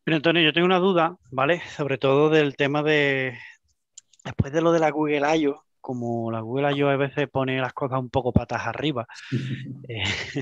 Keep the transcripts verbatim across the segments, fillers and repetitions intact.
Pero Antonio, yo tengo una duda, ¿vale? Sobre todo del tema de, después de lo de la Google I O, como la Google I O a veces pone las cosas un poco patas arriba, eh,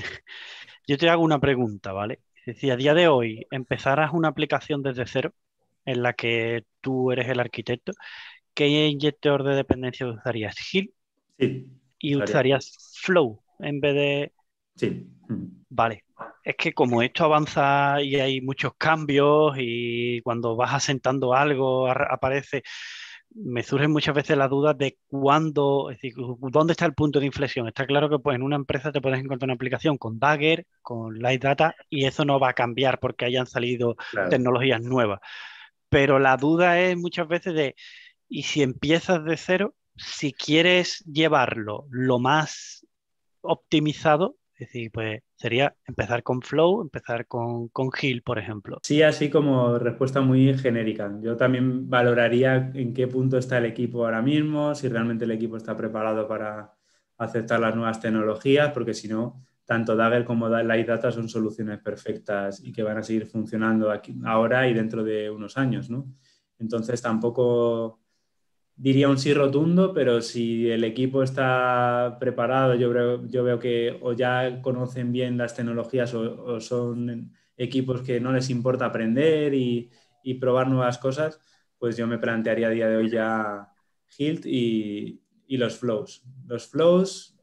yo te hago una pregunta, ¿vale? Es decir, a día de hoy, empezaras una aplicación desde cero en la que tú eres el arquitecto, ¿qué inyector de dependencia usarías? ¿Hill Sí, y usaría. usarías Flow en vez de... Sí. Mm. Vale, es que como esto avanza y hay muchos cambios y cuando vas asentando algo ar- aparece, me surgen muchas veces las dudas de cuándo, es decir, dónde está el punto de inflexión. Está claro que pues, en una empresa te puedes encontrar una aplicación con Dagger, con Light Data y eso no va a cambiar porque hayan salido Claro. tecnologías nuevas. Pero la duda es muchas veces de, ¿y si empiezas de cero? Si quieres llevarlo lo más optimizado, es decir, pues sería empezar con Flow, empezar con, con Hill, por ejemplo. Sí, así como respuesta muy genérica. Yo también valoraría en qué punto está el equipo ahora mismo, si realmente el equipo está preparado para aceptar las nuevas tecnologías, porque si no, tanto Dagger como Light Data son soluciones perfectas y que van a seguir funcionando aquí, ahora y dentro de unos años, ¿no? Entonces tampoco diría un sí rotundo, pero si el equipo está preparado, yo veo, yo veo que o ya conocen bien las tecnologías o, o son equipos que no les importa aprender y, y probar nuevas cosas, pues yo me plantearía a día de hoy ya Hilt y, y los flows. Los flows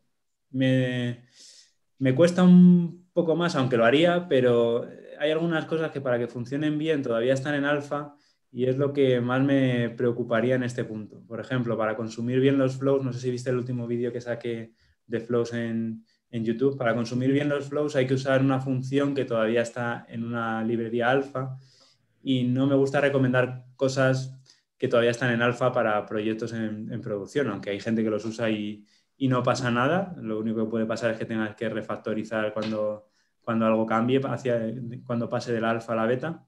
me, me cuesta un poco más, aunque lo haría, pero hay algunas cosas que para que funcionen bien todavía están en alfa y es lo que más me preocuparía en este punto. Por ejemplo, para consumir bien los flows, no sé si viste el último vídeo que saqué de flows en, en YouTube, para consumir bien los flows hay que usar una función que todavía está en una librería alfa y no me gusta recomendar cosas que todavía están en alfa para proyectos en, en producción, aunque hay gente que los usa y, y, no pasa nada. Lo único que puede pasar es que tengas que refactorizar cuando, cuando algo cambie, hacia, cuando pase del alfa a la beta.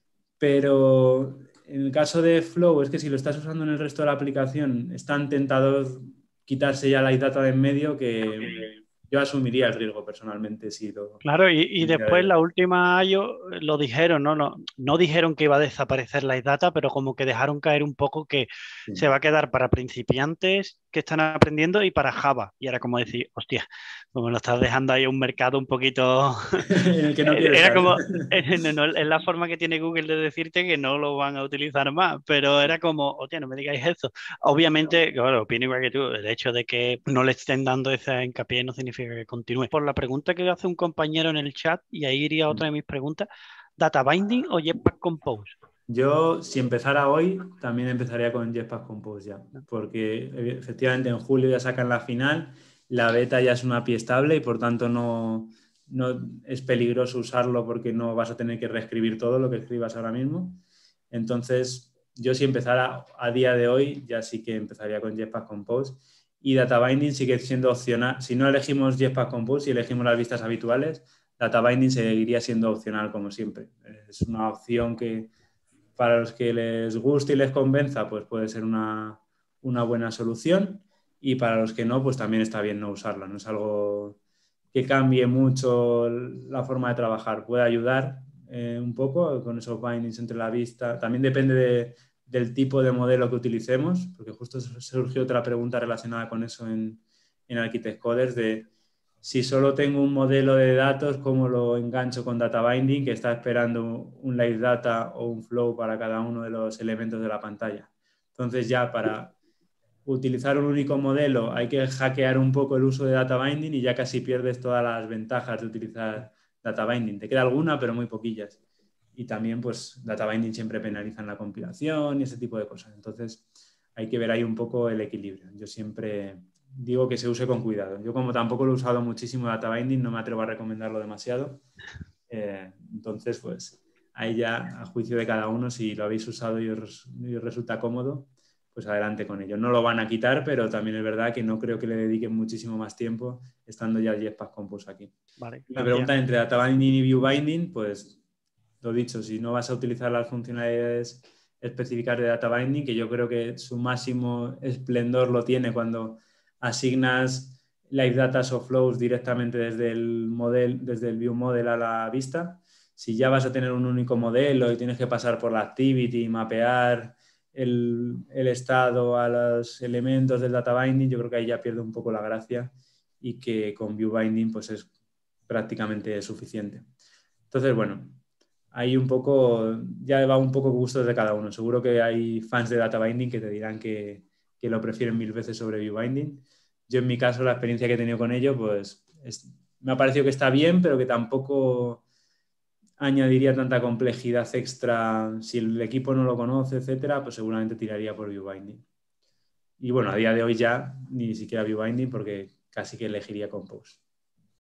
Pero en el caso de Flow es que si lo estás usando en el resto de la aplicación es tan tentador quitarse ya la data de en medio que yo asumiría el riesgo personalmente si lo Claro, y, y hiciera después yo. la última I O lo dijeron, ¿no? No, no dijeron que iba a desaparecer la data, pero como que dejaron caer un poco que se Sí. va a quedar para principiantes que están aprendiendo y para Java. Y era como decir, hostia, como lo estás dejando ahí un mercado un poquito... En el que no quiero Era estar. como, no, no, es la forma que tiene Google de decirte que no lo van a utilizar más, pero era como, hostia, no me digáis eso. Obviamente, claro, opino igual que tú, el hecho de que no le estén dando ese hincapié no significa que continúe. Por la pregunta que hace un compañero en el chat, y ahí iría otra de mis preguntas, ¿data binding o Jetpack Compose? Yo, si empezara hoy, también empezaría con Jetpack Compose ya, porque eh, efectivamente en julio ya sacan la final, la beta ya es una A P I estable y por tanto no, no es peligroso usarlo porque no vas a tener que reescribir todo lo que escribas ahora mismo. Entonces, yo si empezara a día de hoy, ya sí que empezaría con Jetpack Compose. Y Data Binding sigue siendo opcional. Si no elegimos Jetpack Compose y elegimos las vistas habituales, Data Binding seguiría siendo opcional como siempre. Es una opción que para los que les guste y les convenza, pues puede ser una, una buena solución. Y para los que no, pues también está bien no usarla. No es algo que cambie mucho la forma de trabajar. Puede ayudar eh, un poco con esos bindings entre la vista. También depende de, del tipo de modelo que utilicemos, porque justo surgió otra pregunta relacionada con eso en, en Architect Coders de si solo tengo un modelo de datos, ¿cómo lo engancho con data binding que está esperando un live data o un flow para cada uno de los elementos de la pantalla? Entonces ya para utilizar un único modelo hay que hackear un poco el uso de data binding y ya casi pierdes todas las ventajas de utilizar data binding. Te queda alguna, pero muy poquillas. Y también, pues, data binding siempre penaliza en la compilación y ese tipo de cosas. Entonces, hay que ver ahí un poco el equilibrio. Yo siempre digo que se use con cuidado. Yo como tampoco lo he usado muchísimo data binding, no me atrevo a recomendarlo demasiado. Eh, entonces, pues, ahí ya a juicio de cada uno, si lo habéis usado y os, y os resulta cómodo, pues adelante con ello. No lo van a quitar, pero también es verdad que no creo que le dediquen muchísimo más tiempo estando ya el Jetpack Compose aquí. Vale, Y me gracias. preguntan entre data binding y view binding, pues lo dicho, si no vas a utilizar las funcionalidades específicas de data binding, que yo creo que su máximo esplendor lo tiene cuando asignas live data o flows directamente desde el model, desde el view model a la vista. Si ya vas a tener un único modelo y tienes que pasar por la activity, mapear el, el estado a los elementos del data binding, yo creo que ahí ya pierde un poco la gracia y que con view binding pues es prácticamente suficiente. Entonces, bueno, ahí un poco, ya va un poco gustos de cada uno. Seguro que hay fans de data binding que te dirán que, que lo prefieren mil veces sobre view binding. Yo en mi caso, la experiencia que he tenido con ello, pues es, me ha parecido que está bien, pero que tampoco añadiría tanta complejidad extra. Si el equipo no lo conoce, etcétera, pues seguramente tiraría por view binding. Y bueno, a día de hoy ya ni siquiera view binding porque casi que elegiría Compose.